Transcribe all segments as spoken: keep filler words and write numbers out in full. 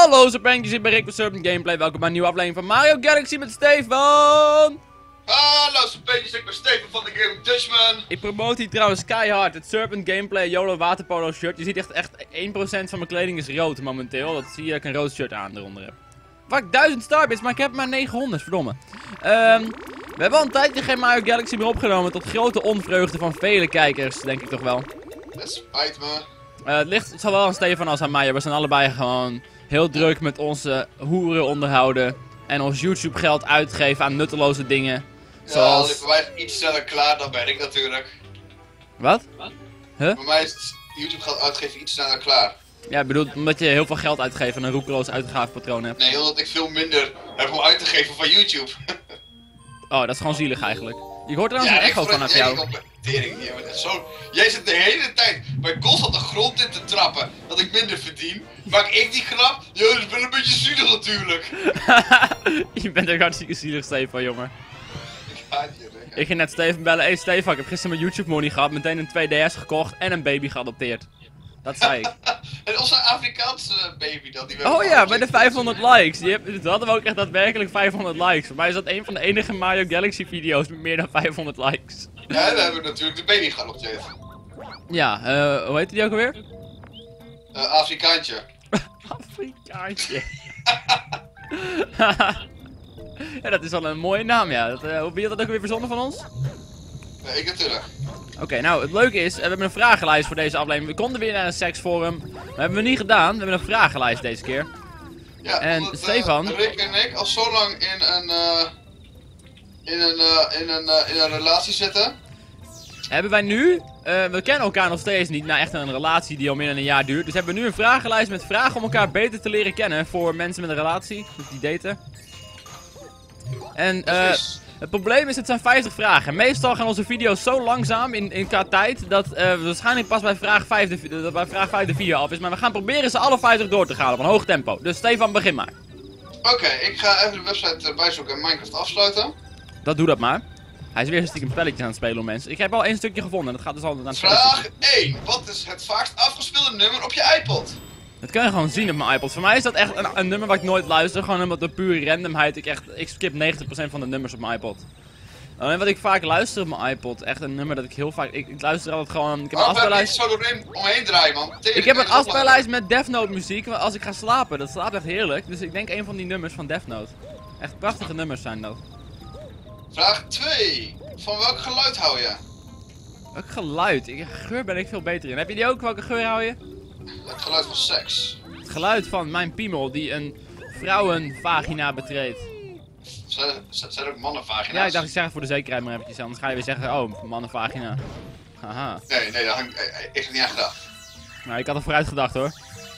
Hallo Serpentjes, ik ben Rick van Serpent Gameplay. Welkom bij een nieuwe aflevering van Mario Galaxy met Stefan. Hallo Serpentjes, ik ben Stefan van de Game Dutchman. Ik promote hier trouwens keihard het Serpent Gameplay YOLO waterpolo shirt. Je ziet echt, echt één procent van mijn kleding is rood momenteel. Dat zie je dat ik een rood shirt aan eronder heb. Fuck, duizend starbits, maar ik heb maar negenhonderd, verdomme. Um, we hebben al een tijdje geen Mario Galaxy meer opgenomen, tot grote onvreugde van vele kijkers, denk ik toch wel. Dat spijt me. Uh, het ligt zowel aan Stefan als aan mij. We zijn allebei gewoon heel druk met onze hoeren onderhouden. En ons YouTube geld uitgeven aan nutteloze dingen. Zoals... Ja, voor mij is iets sneller klaar, dan ben ik natuurlijk. Wat? Huh? Voor mij is het YouTube geld uitgeven iets sneller klaar. Ja, ik bedoel, omdat je heel veel geld uitgeeft en een roekeloos uitgavenpatroon hebt. Nee, omdat ik veel minder heb om uit te geven van YouTube. Oh, dat is gewoon zielig eigenlijk. Je hoort trouwens Ja, een echo ik vanaf jou. jou. Tering, jij bent echt zo... Jij zit de hele tijd bij constant de grond in te trappen dat ik minder verdien. Maak ik die grap? Ja, dat is wel een beetje zielig natuurlijk. Je bent echt hartstikke zielig, Stefan, jongen. Ik haat je, Rick. Ik ging net Stefan bellen. Hey Stefan, ik heb gisteren mijn YouTube money gehad, meteen een twee D S gekocht en een baby geadopteerd. Dat zei ik. En onze Afrikaanse baby dat die we Oh hebben ja, gehad, bij de heeft- vijfhonderd likes. Die heb, dat hadden we ook echt daadwerkelijk vijfhonderd likes. Voor mij is dat een van de enige Mario Galaxy video's met meer dan vijfhonderd likes. Ja, en we hebben natuurlijk de baby geadopteerd. Ja, eh, hoe heet die ook alweer? Uh, Afrikaantje. Afrikaantje. Ja, dat is wel een mooie naam, ja. Dat, uh, wie had dat ook weer verzonnen van ons? Nee, ik natuurlijk. Oké, okay, nou, het leuke is, uh, we hebben een vragenlijst voor deze aflevering. We konden weer naar een seksforum. Dat hebben we niet gedaan. We hebben een vragenlijst deze keer. Ja, En omdat, uh, Stefan? Rick en ik al zo lang in een, uh, in een, uh, in een, uh, in een relatie zitten. Hebben wij nu, uh, we kennen elkaar nog steeds niet, nou echt een relatie die al meer dan een jaar duurt. Dus hebben we nu een vragenlijst met vragen om elkaar beter te leren kennen voor mensen met een relatie, dus die daten. En uh, Precies. het probleem is, het zijn vijftig vragen. Meestal gaan onze video's zo langzaam in, in qua tijd, dat uh, we waarschijnlijk pas bij vraag vijf de, dat bij vraag vijf de video af is. Maar we gaan proberen ze alle vijftig door te gaan op een hoog tempo. Dus Stefan, begin maar. Oké, okay, ik ga even de website uh, bijzoeken en Minecraft afsluiten. Dat doe dat maar. Hij is weer een stiekem spelletjes aan het spelen, mensen. Ik heb al één stukje gevonden, dat gaat dus al naar het spelletje. Vraag één. Wat is het vaakst afgespeelde nummer op je iPod? Dat kan je gewoon zien op mijn iPod. Voor mij is dat echt een, een nummer waar ik nooit luister. Gewoon omdat door pure randomheid ik echt... Ik skip negentig procent van de nummers op mijn iPod. Alleen wat ik vaak luister op mijn iPod. Echt een nummer dat ik heel vaak... Ik, ik luister altijd gewoon... Ik heb een Waarom heb je afspeellijst... niet zo doorheen omheen draaien, man? Tering, Ik heb een deze opname. afspeellijst met Death Note muziek als ik ga slapen. Dat slaapt echt heerlijk. Dus ik denk een van die nummers van Death Note. Echt prachtige nummers zijn dat. Vraag twee. Van welk geluid hou je? Welk geluid? Ik, geur ben ik veel beter in. Heb je die ook? Welke geur hou je? Het geluid van seks. Het geluid van mijn piemel die een vrouwenvagina betreedt. Zijn, zijn er ook mannenvagina's? Ja, ik dacht ik zeg het voor de zekerheid maar eventjes. Anders ga je weer zeggen, oh, mannenvagina. Haha. Nee, nee, daar hangt, eh, ik heb niet aan gedacht. Nou, ik had er vooruit gedacht hoor.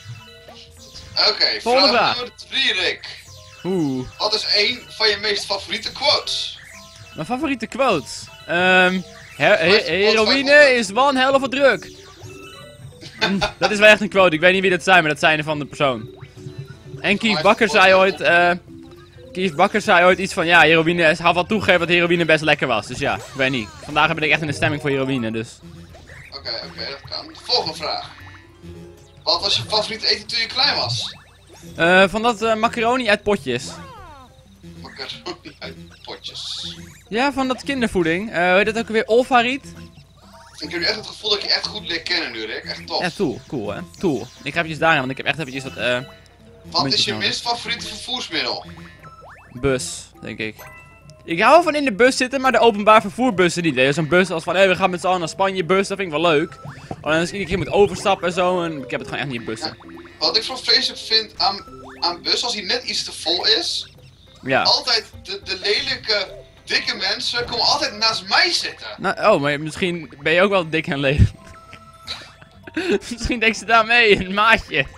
Oké, okay, Volgende vraag vraag. nummer drie, Rick. Oeh. Wat is één van je meest favoriete quotes? Mijn favoriete quotes. Ehm... Her he heroïne is one hell of a drug. Hm, dat is wel echt een quote. Ik weet niet wie dat zijn, maar dat zijn er van de persoon. En Keith Bakker zei ooit... eh Keith Bakker zei ooit iets van... Ja, heroïne... Hij had wel toegegeven dat heroïne best lekker was. Dus ja, ik weet niet. Vandaag ben ik echt in de stemming voor heroïne, dus... Oké, okay, oké, okay, dat kan. Volgende vraag. Wat was je favoriete eten toen je klein was? Uh, van dat uh, macaroni uit potjes. Macaroni uit potjes. Ja, van dat kindervoeding. Uh, hoe heet dat ook weer? Olfariet? Ik heb nu echt het gevoel dat ik je echt goed leer kennen nu, Rick. Echt tof. Ja, tool. Cool, hè? Tool. Ik ga eventjes daarin, want ik heb echt eventjes dat, eh... Uh, Wat is je minst favoriete vervoersmiddel? Bus, denk ik. Ik hou van in de bus zitten, maar de openbaar vervoerbussen niet. Hè? Zo'n bus als van, hé, hey, we gaan met z'n allen naar Spanje, bus, dat vind ik wel leuk. Alleen als ik iedere keer moet overstappen en zo, en ik heb het gewoon echt niet in bussen. Ja, wat ik zo vreselijk vind aan, aan bus, als hij net iets te vol is, Ja. altijd de, de lelijke, dikke mensen komen altijd naast mij zitten. Nou, oh, maar misschien ben je ook wel dik en lelijk. Misschien denkt ze daarmee, een maatje.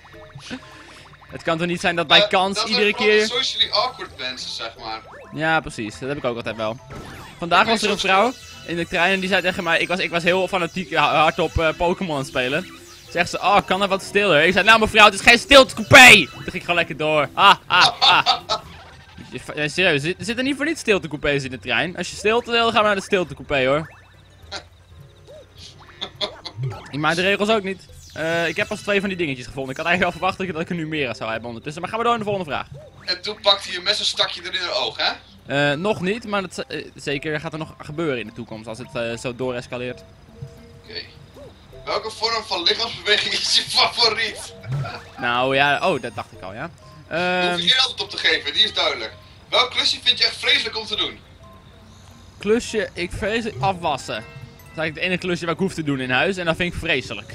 Het kan toch niet zijn dat bij Uh, kans dat iedere zijn vooral keer... de socially awkward mensen, zeg maar. Ja, precies. Dat heb ik ook altijd wel. Vandaag Ik was er ben een zo vrouw in de trein en die zei tegen mij... Ik was, ik was heel fanatiek hard op uh, Pokémon aan het spelen. Zegt ze, oh, kan er wat stiller? Ik zei, nou mevrouw, het is geen stiltecoupé! Toen ging ik gewoon lekker door. Ha, ha, ha. Ja, serieus, er zitten niet voor niets stiltecoupés in de trein. Als je stilte wil, gaan we naar de stiltecoupé hoor. Ik maak de regels ook niet. Uh, ik heb pas twee van die dingetjes gevonden. Ik had eigenlijk al verwacht dat ik, dat ik er nu meer zou hebben ondertussen. Maar gaan we door naar de volgende vraag. En toen pakte je mes en stak je er in het oog, hè? Uh, nog niet, maar dat, uh, zeker gaat er nog gebeuren in de toekomst als het uh, zo doorescaleert. Oké. Okay. Welke vorm van lichaamsbeweging is je favoriet? Nou ja, oh, dat dacht ik al, ja. Uh, je hoeft er geen antwoord op te geven, die is duidelijk. Welk klusje vind je echt vreselijk om te doen? Klusje, ik vreselijk afwassen. Dat is eigenlijk het enige klusje wat ik hoef te doen in huis en dat vind ik vreselijk.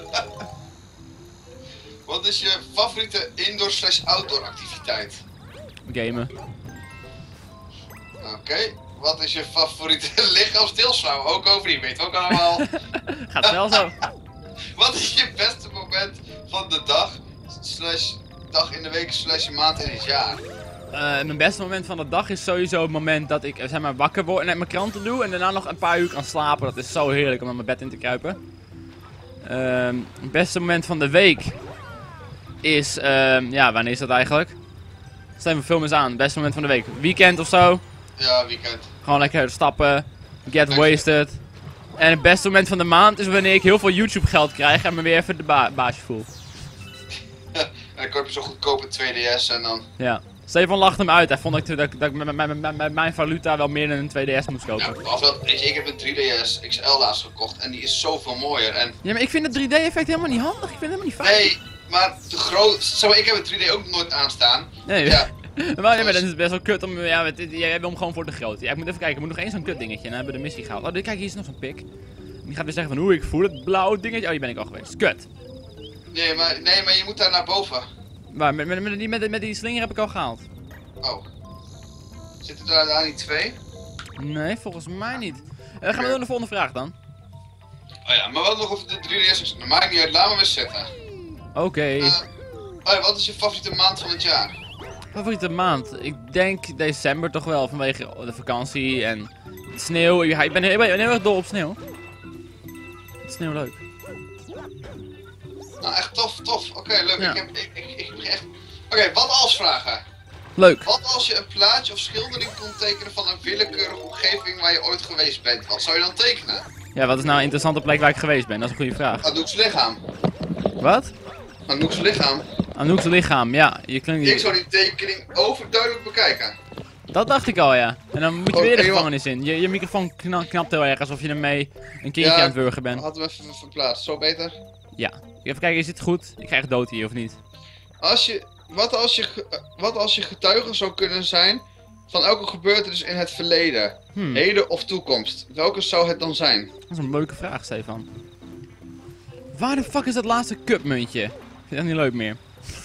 Wat is je favoriete indoor slash outdoor activiteit? Gamen. Oké. Okay. Wat is je favoriete lichaamsdeelsvrouw? Ook over die, weet ook allemaal. Gaat wel zo. Wat is je beste moment van de dag, slash dag in de week, slash maand in het jaar? Uh, mijn beste moment van de dag is sowieso het moment dat ik zeg maar, wakker word en net mijn kranten doe en daarna nog een paar uur kan slapen. Dat is zo heerlijk om naar mijn bed in te kruipen. Uh, het beste moment van de week is, uh, ja, wanneer is dat eigenlijk? Stel me film eens aan, het beste moment van de week. Weekend of zo? Ja, weekend. Gewoon lekker stappen, get wasted. En het beste moment van de maand is wanneer ik heel veel YouTube geld krijg en me weer even de ba baasje voel. En dan koop je zo goedkoop een twee D S en dan... Ja. Stefan lacht hem uit. Hij vond dat, dat, dat ik met, met, met, met mijn valuta wel meer dan een twee D S moest kopen. Ja, of dat, weet je, ik heb een drie D S X L laatst gekocht en die is zoveel mooier. En... Ja, maar ik vind het drie D effect helemaal niet handig. Ik vind het helemaal niet fijn. Nee, maar de groot... Zo, ik heb een drie D ook nog nooit aanstaan. Nee, ja. Maar, ja, maar dat is best wel kut om... Ja, jij wil hem gewoon voor de grote. Ja, ik moet even kijken. Ik moet nog één zo'n kut dingetje en dan hebben we de missie gehaald. Oh, kijk, hier is nog zo'n pik. Die gaat weer zeggen van hoe ik voel het blauwe dingetje. Oh, hier ben ik al geweest. Kut. Nee, maar, nee, maar je moet daar naar boven. Waar? Met, met, met, die, met, met die slinger heb ik al gehaald. Oh. Zitten daar, daar niet twee? Nee, volgens mij niet. Uh, gaan we door naar de volgende vraag dan. Oh ja, maar wat nog over de drie D S? Dat maakt niet uit, laat me weer zitten. Oké. Okay. Uh, oh ja, wat is je favoriete maand van het jaar? Favoriete maand? Ik denk december toch wel, vanwege de vakantie en sneeuw. Ik ben heel, heel erg dol op sneeuw. Het sneeuw leuk. Nou, echt tof, tof. Oké, okay, leuk. Ja. Ik heb, ik, ik, ik heb echt... Oké, okay, wat als vragen? Leuk. Wat als je een plaatje of schildering kon tekenen van een willekeurige omgeving waar je ooit geweest bent? Wat zou je dan tekenen? Ja, wat is nou een interessante plek waar ik geweest ben? Dat is een goede vraag. Anouk's lichaam. Wat? Anouk's lichaam. Anouk's lichaam, ja. Je klinkt... Ik zou die tekening overduidelijk bekijken. Dat dacht ik al, ja. En dan moet je oh, weer de hey, gevangenis in. Je, je microfoon kna knapt heel erg, alsof je ermee een kindje ja, aan het wurgen bent. Hadden we even verplaatst, zo beter? Ja. Even kijken, is dit goed? Ik krijg dood hier, of niet? Als je, wat, als je, wat als je getuige zou kunnen zijn van elke gebeurtenis in het verleden, hmm. heden of toekomst? Welke zou het dan zijn? Dat is een leuke vraag, Stefan. Waar de fuck is dat laatste cupmuntje? Ik vind dat niet leuk meer.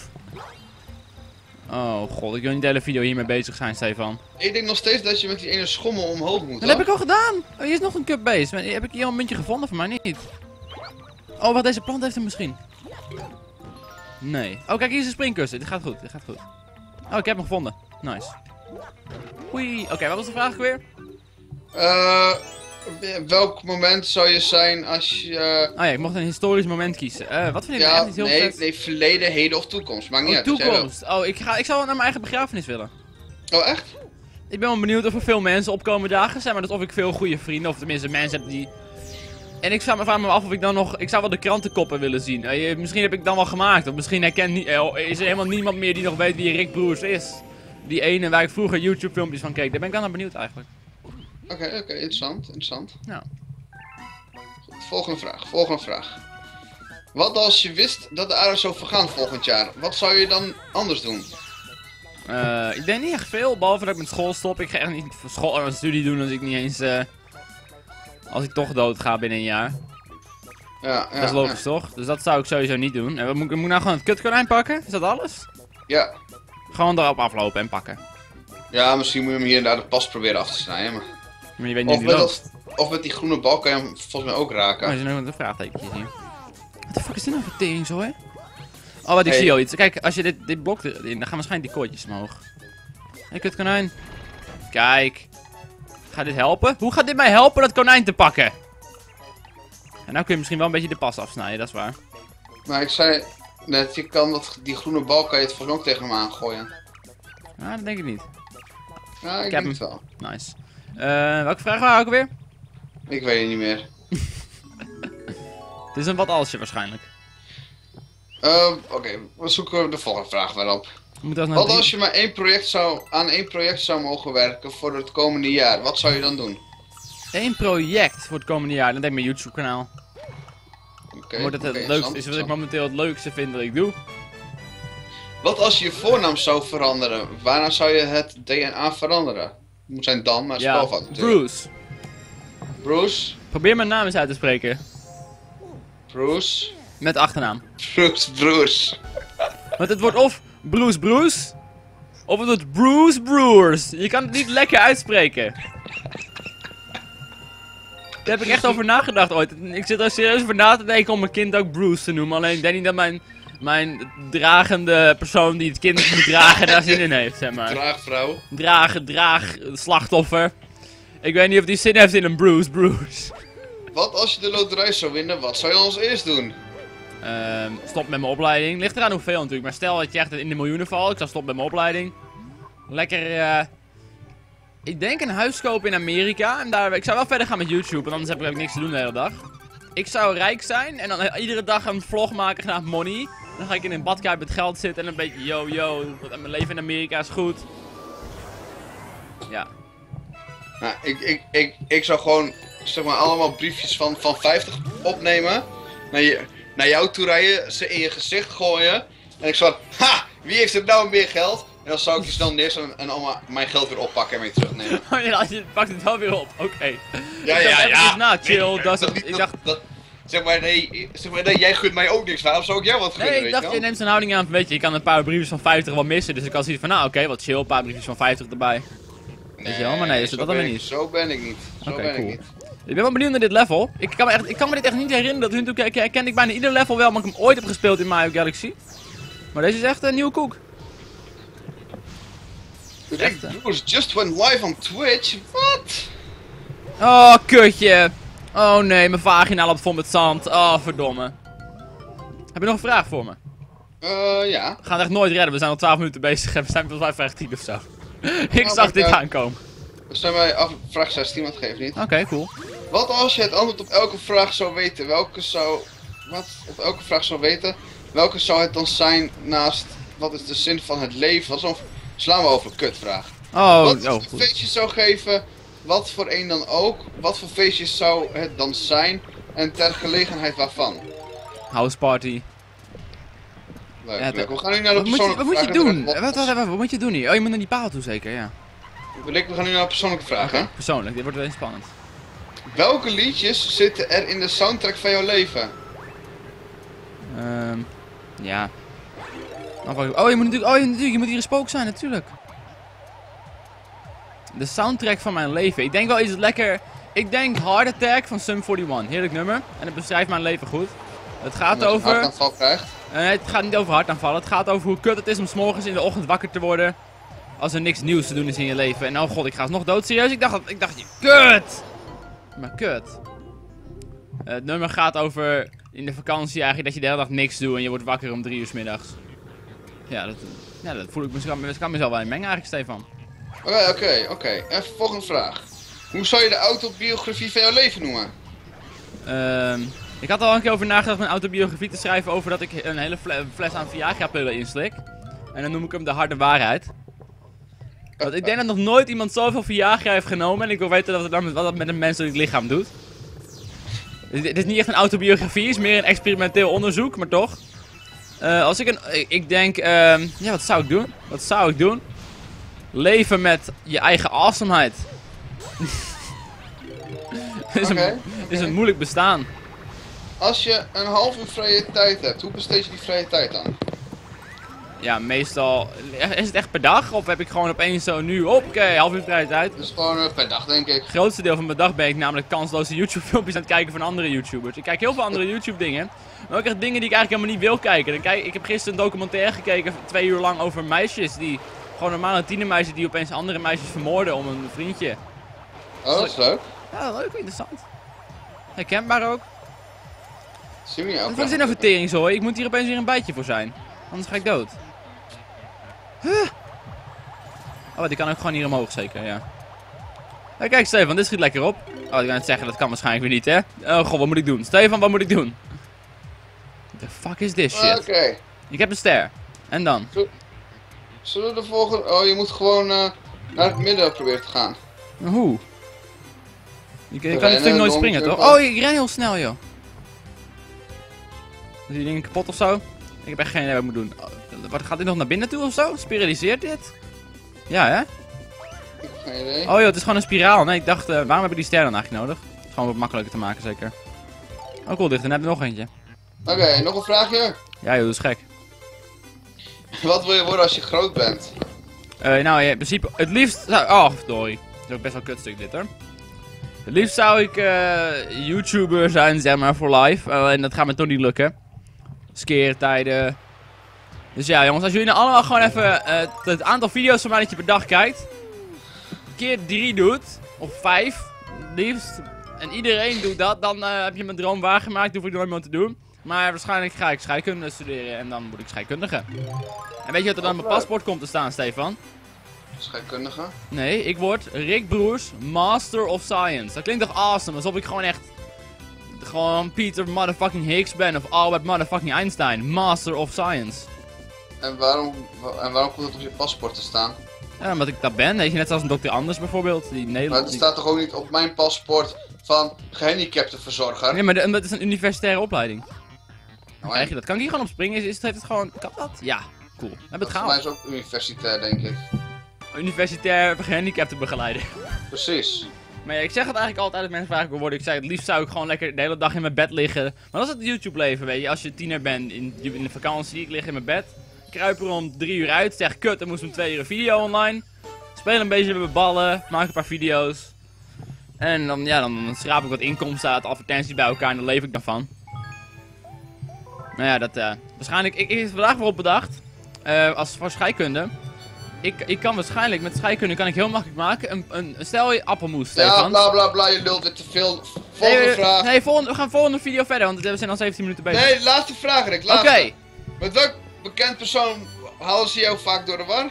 Oh god, ik wil niet de hele video hiermee bezig zijn, Stefan. Ik denk nog steeds dat je met die ene schommel omhoog moet. Dat hoor. heb ik al gedaan! Oh, hier is nog een cup bezig. Heb ik hier al een muntje gevonden? Voor mij niet. Oh, wat deze plant heeft er misschien. Nee. Oh, kijk, hier is een springkussen. Dit gaat goed, dit gaat goed. Oh, ik heb hem gevonden. Nice. Oei. Oké, okay, wat was de vraag weer? Uh, welk moment zou je zijn als je... Oh ja, ik mocht een historisch moment kiezen. Uh, wat vind ik ja, nou echt niet heel nee, vet? nee, verleden, heden of toekomst. Maakt niet oh, uit. toekomst. Oh, ik, ga, ik zou naar mijn eigen begrafenis willen. Oh, echt? Ik ben wel benieuwd of er veel mensen opkomen dagen zijn, maar dat of ik veel goede vrienden, of tenminste mensen heb die... En ik vraag me, vraag me af of ik dan nog... Ik zou wel de krantenkoppen willen zien. Uh, misschien heb ik dan wel gemaakt, of misschien herkent niet, uh, is er helemaal niemand meer die nog weet wie Rick Broers is. Die ene waar ik vroeger YouTube filmpjes van keek. Daar ben ik dan naar benieuwd eigenlijk. Oké, okay, oké, okay, interessant, interessant. Ja. Goed, volgende vraag, volgende vraag. Wat als je wist dat de aarde zou vergaan volgend jaar? Wat zou je dan anders doen? Uh, ik denk niet echt veel, behalve dat ik met school stop. Ik ga echt niet school en studie doen als ik niet eens... Uh, als ik toch dood ga binnen een jaar. Ja, ja, dat is logisch, ja. Toch? Dus dat zou ik sowieso niet doen. En moet, moet ik nou gewoon het kutkonijn pakken? Is dat alles? Ja. Gewoon erop aflopen en pakken. Ja, misschien moet je hem hier en daar de pas proberen af te snijden, maar... Maar je weet niet of, met dat, of met die groene bal kan je hem volgens mij ook raken. Oh, er zijn nog een vraagtekentjes hier. Wat de fuck is dit nou voor tering zo, hè? Oh, wat ik hey. zie al iets. Kijk, als je dit, dit blok erin, dan gaan waarschijnlijk die koordjes omhoog. Hé, hey, kutkonijn. Kijk. Gaat dit helpen? Hoe gaat dit mij helpen dat konijn te pakken? En nou kun je misschien wel een beetje de pas afsnijden, dat is waar. Maar ik zei net, je kan dat, die groene bal kan je het volgens mij ook tegen hem aangooien. Nou, dat denk ik niet. Ja, ik, ik denk heb het wel. Nice. Uh, welke vraag waren ook weer? Ik weet het niet meer. Het is een wat alsje waarschijnlijk. Uh, Oké, okay, we zoeken de volgende vraag wel op. Wat als je maar één project zou, aan één project zou mogen werken voor het komende jaar? Wat zou je dan doen? Eén project voor het komende jaar? Dan denk ik mijn YouTube kanaal. Okay, Wordt het okay, het leukste, is wat ik momenteel het leukste vind dat ik doe. Wat als je je voornaam zou veranderen? Waarna zou je het D N A veranderen? Het moet zijn Dan, maar ja, spelfout natuurlijk. Bruce. Bruce? Probeer mijn naam eens uit te spreken. Bruce? Met achternaam. Bruce, Bruce. Want het wordt of Bruce Bruce, of het wordt Bruce Brewers. Je kan het niet lekker uitspreken. Daar heb ik echt over nagedacht ooit. Ik zit er serieus over na te denken om mijn kind ook Bruce te noemen. Alleen ik denk niet dat mijn, mijn dragende persoon die het kind moet dragen daar zin in heeft, zeg maar. Draagvrouw. Dragen, draag, slachtoffer. Ik weet niet of die zin heeft in een Bruce Bruce. Wat als je de loterij zou winnen, wat zou je dan als eerst doen? Uh, stop met mijn opleiding. Ligt eraan hoeveel natuurlijk. Maar stel dat je echt in de miljoenen valt. Ik zou stoppen met mijn opleiding. Lekker, uh, ik denk een huis kopen in Amerika. En daar, ik zou wel verder gaan met YouTube. Want anders heb ik ook niks te doen de hele dag. Ik zou rijk zijn. En dan uh, iedere dag een vlog maken genaamd Money. Dan ga ik in een badkuip met geld zitten. En een beetje yo yo. Mijn leven in Amerika is goed. Ja. Nou, ik, ik, ik, ik zou gewoon, zeg maar, allemaal briefjes van, van vijftig opnemen. Naar, je, naar jou toe rijden, ze in je gezicht gooien. En ik zou, ha! Wie heeft er nou meer geld? En dan zou ik je snel neerzetten en allemaal mijn geld weer oppakken en weer terugnemen. Ja, je pakt het wel weer op, oké. Okay. Ja, ja, ja. ja. Nou, chill, nee, dat, dat, ik dat, dacht... Dat, zeg maar, nee, zeg maar, nee, jij gunt mij ook niks, waarom zou ik jou wat gunnen, nee, ik weet dacht, je, je neemt zijn houding aan van, weet je, je kan een paar briefjes van vijftig wel missen. Dus ik had zoiets van, nou, oké, okay, wat chill, een paar briefjes van vijftig erbij. Nee, weet je wel, maar nee, dus dat dan weer niet. Zo ben ik niet, zo okay, ben cool. ik niet. Ik ben wel benieuwd naar dit level. Ik kan me, echt, ik kan me dit echt niet herinneren, dat hun toen ken ik bijna ieder level wel, maar ik hem ooit heb gespeeld in Mario Galaxy. Maar deze is echt een nieuwe koek. Rick Bruce just went live on Twitch, wat? Oh, kutje. Oh nee, mijn vagina loopt vol met zand. Oh, verdomme. Heb je nog een vraag voor me? Eh, uh, ja. We gaan het echt nooit redden, we zijn al twaalf minuten bezig en we zijn volgens mij vraag tien of zo. Ik oh, zag dit uh, aankomen. We zijn bij af, vraag zestien, wat geeft niet. Oké, okay, cool. Wat als je het antwoord op elke vraag zou weten, welke zou... Wat? Op elke vraag zou weten, welke zou het dan zijn naast... Wat is de zin van het leven? Wat is dan... Slaan we over, kutvraag. Oh, wat oh, een feestje zou geven, wat voor een dan ook, wat voor feestjes zou het dan zijn en ter gelegenheid waarvan? House party. Leuk, ja, leuk. We gaan nu naar de wat persoonlijke moet je, wat vragen. Moet je doen? Wat, wat, wat, wat moet je doen hier? Oh, je moet naar die paal toe zeker, ja. We gaan nu naar de persoonlijke vragen. Okay, persoonlijk, dit wordt wel eens spannend. Welke liedjes zitten er in de soundtrack van jouw leven? Ehm, um, ja. Oh, je moet natuurlijk, oh, je, natuurlijk, je moet hier een spook zijn, natuurlijk. De soundtrack van mijn leven. Ik denk wel iets lekker... Ik denk Heart Attack van Sum eenenveertig. Heerlijk nummer. En het beschrijft mijn leven goed. Het gaat Omdat over... je een hartaanval krijgt? Uh, het gaat niet over hartaanvallen. Het gaat over hoe kut het is om 's morgens in de ochtend wakker te worden. Als er niks nieuws te doen is in je leven. En oh god, ik ga nog dood. Serieus? Ik dacht, ik dacht, kut! Maar kut. Uh, het nummer gaat over in de vakantie eigenlijk dat je de hele dag niks doet en je wordt wakker om drie uur 's middags. Ja, dat, ja, dat voel ik mezelf, ik kan mezelf wel in mengen eigenlijk, Stefan. Oké, oké, oké. En volgende vraag. Hoe zou je de autobiografie van jouw leven noemen? Um, ik had al een keer over nagedacht mijn autobiografie te schrijven over dat ik een hele fles, fles aan Viagra-pillen inslik. En dan noem ik hem de harde waarheid. Want ik denk dat nog nooit iemand zoveel Viagra heeft genomen en ik wil weten wat, het, wat dat met een menselijk lichaam doet. Dit is niet echt een autobiografie, het is meer een experimenteel onderzoek, maar toch. Uh, als ik een... Ik denk... Uh, ja, wat zou ik doen? Wat zou ik doen? Leven met je eigen awesomeheid. Het is, okay, een, okay. is een moeilijk bestaan. Als je een half uur vrije tijd hebt, hoe besteed je die vrije tijd aan? Ja, meestal... Is het echt per dag? Of heb ik gewoon opeens zo nu... Oké, okay, half uur vrije tijd. Dus gewoon uh, per dag, denk ik. Het grootste deel van mijn dag ben ik namelijk kansloze YouTube filmpjes aan het kijken van andere YouTubers. Ik kijk heel veel andere YouTube dingen. Maar ook echt dingen die ik eigenlijk helemaal niet wil kijken. Dan kijk, ik heb gisteren een documentaire gekeken, twee uur lang, over meisjes die... Gewoon normale tienermeisjes die opeens andere meisjes vermoorden om een vriendje. Oh, dat is leuk. Ja, leuk, interessant. Herkenbaar ook. Zie je ook. Wat is dit nou voor teringzooi? Ik moet hier opeens weer een bijtje voor zijn. Anders ga ik dood. Huh. Oh, die kan ook gewoon hier omhoog zeker, ja. Hey, kijk Stefan, dit schiet lekker op. Oh, ik kan het zeggen, dat kan waarschijnlijk weer niet, hè. Oh god, wat moet ik doen? Stefan, wat moet ik doen? The fuck is this Oké. shit? Okay. Ik heb een ster. En dan? Zullen we de volgende... Oh, je moet gewoon uh, naar het midden proberen te gaan. Hoe? Je, je kan Rennen, dit stuk nooit long springen, jump. toch? Oh, ik ren heel snel, joh. Is die ding kapot of zo? Ik heb echt geen idee wat ik moet doen. Oh, wat, gaat dit nog naar binnen toe of zo? Spiraliseert dit? Ja, hè? Ik heb geen idee. Oh joh, het is gewoon een spiraal. Nee, ik dacht, uh, waarom heb ik die ster dan eigenlijk nodig? Het is gewoon wat makkelijker te maken, zeker. Oh cool, dicht. En heb je nog eentje. Oké, okay, nog een vraagje. Ja joh, dat is gek. Wat wil je worden als je groot bent? Uh, nou, in principe, het liefst zou... Oh, verdorie. Dat is ook best wel een kutstuk dit, hoor. Het liefst zou ik uh, YouTuber zijn, zeg maar, voor live. Uh, en dat gaat me toch niet lukken. Skeertijden. Dus ja, jongens, als jullie nou allemaal gewoon even uh, het aantal video's van mij dat je per dag kijkt, keer drie doet, of vijf, liefst, en iedereen doet dat, dan uh, heb je mijn droom waargemaakt, hoef ik nooit meer te doen. Maar waarschijnlijk ga ik scheikunde studeren en dan word ik scheikundige. En weet je wat er dan op mijn paspoort komt te staan, Stefan? Scheikundige? Nee, ik word Rick Broers Master of Science. Dat klinkt toch awesome, alsof ik gewoon echt gewoon Peter motherfucking Higgs ben of Albert motherfucking Einstein. Master of Science. En waarom, en waarom komt het op je paspoort te staan? Ja, omdat ik dat ben, weet je, net zoals een dokter Anders bijvoorbeeld. Die Nederland. Maar het staat toch ook niet op mijn paspoort van gehandicaptenverzorger? Nee, maar de, dat is een universitaire opleiding. Dan Nou, krijg je dat. Kan ik hier gewoon op springen? Is, is, heeft het gewoon... Kan dat? Ja, cool. We hebben dat het voor mij gehaald. is ook universitair, denk ik. Universitair gehandicaptenbegeleider. Precies. Maar ja, ik zeg het eigenlijk altijd als mensen vragen wil worden. Ik zeg het liefst zou ik gewoon lekker de hele dag in mijn bed liggen. Maar dat is het YouTube leven, weet je. Als je tiener bent in, in de vakantie, ik lig in mijn bed. Kruip er om drie uur uit, zeg kut, dan moest om twee uur een video online. Speel een beetje met mijn ballen, maak een paar video's. En dan, ja, dan schraap ik wat inkomsten uit advertenties bij elkaar en dan leef ik daarvan. Nou ja, dat, uh, waarschijnlijk, ik, ik heb vandaag wel op bedacht, uh, als voor scheikunde. Ik, ik kan waarschijnlijk, met scheikunde kan ik heel makkelijk maken, een, een, een stel je appelmoes, Stefan. Ja, bla bla bla, je lult weer te veel. Volgende nee, vraag. Nee, volgende, we gaan volgende video verder, want we zijn al zeventien minuten bezig. Nee, laatste vraag, Rick. Oké. Okay. Met welk bekend persoon halen ze jou vaak door de war?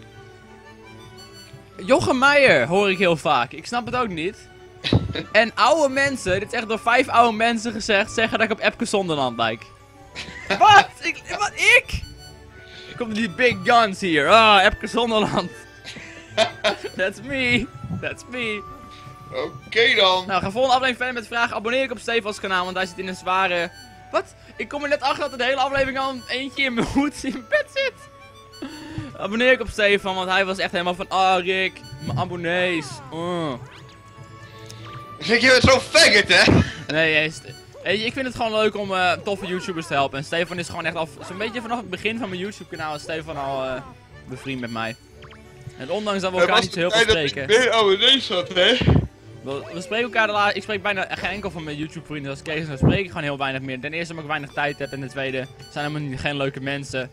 Jochem Meijer hoor ik heel vaak. Ik snap het ook niet. En oude mensen, dit is echt door vijf oude mensen gezegd, zeggen dat ik op Epke Zonderland lijk. Wat? Ik, wat? Ik? Ik kom die big guns hier. Ah, Epke Zonderland. That's me. That's me. Oké okay, dan. Nou, ga volgende aflevering verder met vragen. Abonneer ik op Stefans kanaal, want hij zit in een zware... Wat? Ik kom er net achter dat er de hele aflevering al eentje in mijn hoed in mijn bed zit. Abonneer ik op Stefan, want hij was echt helemaal van... Ah, oh, Rick, mijn abonnees. Uh. Rick, je bent zo'n faggot, hè? Nee, hij is... Weet je, ik vind het gewoon leuk om uh, toffe YouTubers te helpen. En Stefan is gewoon echt al... Zo'n beetje vanaf het begin van mijn YouTube kanaal is Stefan al uh, bevriend met mij. En ondanks dat we elkaar niet zo heel veel spreken. Nee, abonnees had, hè? We, we spreken elkaar de laatste... Ik spreek bijna geen enkel van mijn YouTube vrienden. Als ik Kees dan spreek ik gewoon heel weinig meer. Ten eerste omdat ik weinig tijd heb. En ten tweede zijn helemaal niet, geen leuke mensen.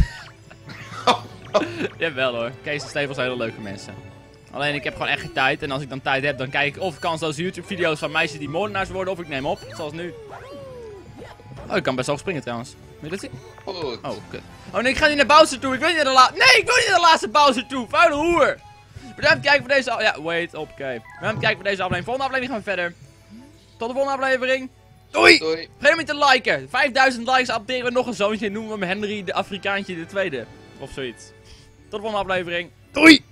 Jawel hoor. Kees en Stefan zijn hele leuke mensen. Alleen ik heb gewoon echt geen tijd. En als ik dan tijd heb, dan kijk ik of kansloze YouTube video's van meisjes die moordenaars worden. Of ik neem op. Zoals nu. Oh, ik kan best wel springen trouwens. Wil je dat zien? Goed. Oh, kut. Oh nee, ik ga niet naar Bowser toe. Ik wil niet naar de laatste... Nee, ik wil niet naar de laatste Bowser toe. Vuile hoer. Bedankt voor het kijken voor deze... Ja, wait, oké. Okay. Bedankt voor het kijken voor deze aflevering. Volgende aflevering gaan we verder. Tot de volgende aflevering. Doei! Doei. Vergeet niet te liken. vijfduizend likes, adopteren we nog een zoontje. Noemen we hem Henry de Afrikaantje de Tweede. Of zoiets. Tot de volgende aflevering. Doei!